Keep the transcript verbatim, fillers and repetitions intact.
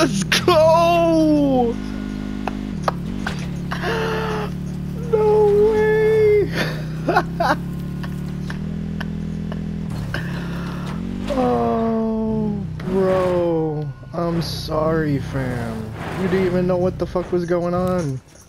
Let's go! No way! Oh, bro. I'm sorry, fam. You didn't even know what the fuck was going on.